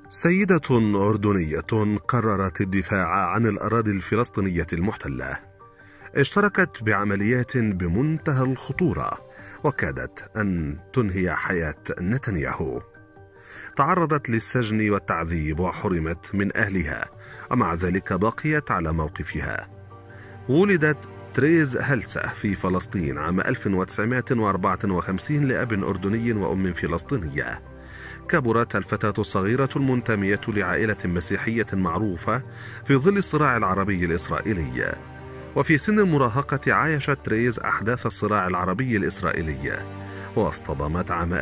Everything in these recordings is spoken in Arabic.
سيدة أردنية قررت الدفاع عن الأراضي الفلسطينية المحتلة اشتركت بعمليات بمنتهى الخطورة وكادت أن تنهي حياة نتنياهو. تعرضت للسجن والتعذيب وحرمت من أهلها، ومع ذلك بقيت على موقفها. ولدت تريز هلسة في فلسطين عام 1954 لأب أردني وأم فلسطينية. كبرت الفتاة الصغيرة المنتمية لعائلة مسيحية معروفة في ظل الصراع العربي الإسرائيلي، وفي سن المراهقة عايشت تريز أحداث الصراع العربي الإسرائيلي، واصطدمت عام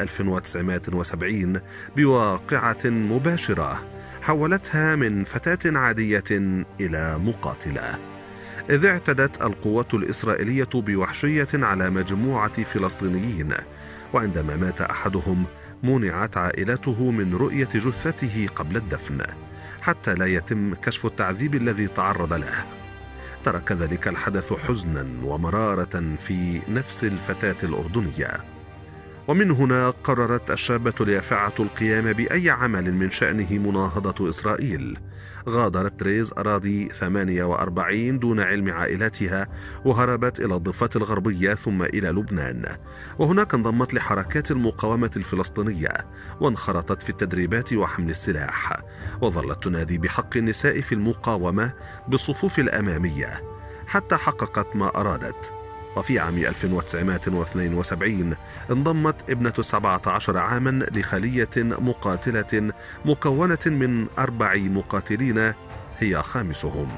1970 بواقعة مباشرة حولتها من فتاة عادية إلى مقاتلة، إذ اعتدت القوات الإسرائيلية بوحشية على مجموعة فلسطينيين، وعندما مات أحدهم منعت عائلته من رؤية جثته قبل الدفن حتى لا يتم كشف التعذيب الذي تعرض له. ترك ذلك الحدث حزنا ومرارة في نفس الفتاة الأردنية، ومن هنا قررت الشابة اليافعة القيام بأي عمل من شأنه مناهضة إسرائيل. غادرت تريز أراضي 48 دون علم عائلاتها، وهربت إلى الضفة الغربية ثم إلى لبنان، وهناك انضمت لحركات المقاومة الفلسطينية وانخرطت في التدريبات وحمل السلاح، وظلت تنادي بحق النساء في المقاومة بالصفوف الأمامية حتى حققت ما أرادت. وفي عام 1972 انضمت ابنة 17 عاما لخلية مقاتلة مكونة من 4 مقاتلين هي خامسهم،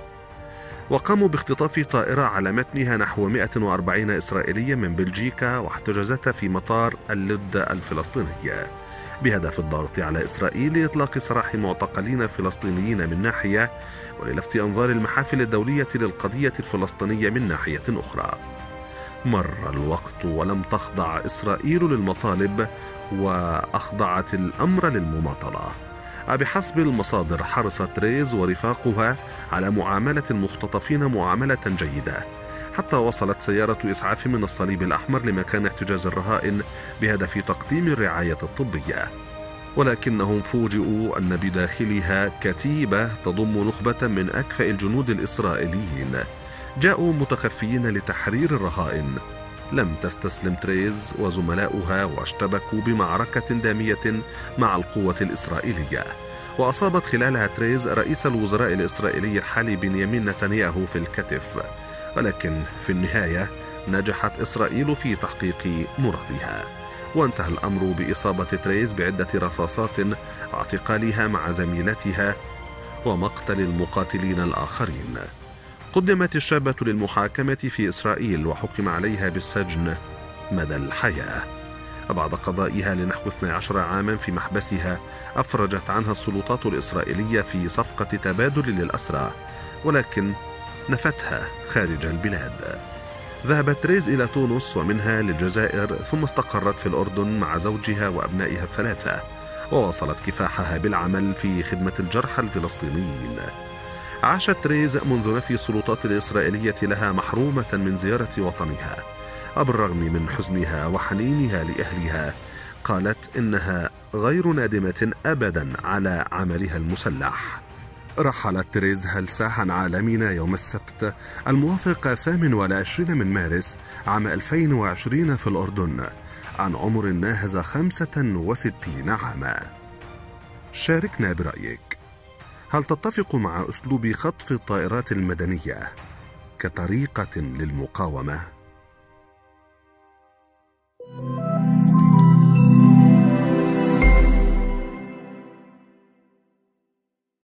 وقاموا باختطاف طائرة على متنها نحو 140 إسرائيليا من بلجيكا، واحتجزتها في مطار اللد الفلسطيني بهدف الضغط على إسرائيل لإطلاق سراح معتقلين فلسطينيين من ناحية، وللفت أنظار المحافل الدولية للقضية الفلسطينية من ناحية أخرى. مر الوقت ولم تخضع إسرائيل للمطالب، وأخضعت الأمر للمماطلة. بحسب المصادر حرصت تريز ورفاقها على معاملة المختطفين معاملة جيدة، حتى وصلت سيارة إسعاف من الصليب الأحمر لمكان احتجاز الرهائن بهدف تقديم الرعاية الطبية، ولكنهم فوجئوا أن بداخلها كتيبة تضم نخبة من أكفأ الجنود الإسرائيليين جاءوا متخفيين لتحرير الرهائن. لم تستسلم تريز وزملاؤها واشتبكوا بمعركة دامية مع القوة الإسرائيلية، وأصابت خلالها تريز رئيس الوزراء الإسرائيلي الحالي بنيامين نتنياهو في الكتف، ولكن في النهاية نجحت إسرائيل في تحقيق مرادها، وانتهى الأمر بإصابة تريز بعدة رصاصات واعتقالها مع زميلتها ومقتل المقاتلين الآخرين. قدمت الشابة للمحاكمة في إسرائيل وحكم عليها بالسجن مدى الحياة. بعد قضائها لنحو 12 عاما في محبسها أفرجت عنها السلطات الإسرائيلية في صفقة تبادل للأسرى، ولكن نفتها خارج البلاد. ذهبت تريز إلى تونس ومنها للجزائر، ثم استقرت في الأردن مع زوجها وأبنائها الثلاثة، وواصلت كفاحها بالعمل في خدمة الجرحى الفلسطينيين. عاشت تريز منذ نفي السلطات الإسرائيلية لها محرومة من زيارة وطنها، وبالرغم من حزنها وحنينها لأهلها قالت إنها غير نادمة أبدا على عملها المسلح. رحلت تريز هلسة عن عالمنا يوم السبت الموافق 28 من مارس عام 2020 في الأردن عن عمر ناهز 65 عاما. شاركنا برأيك، هل تتفق مع أسلوب خطف الطائرات المدنية كطريقة للمقاومة؟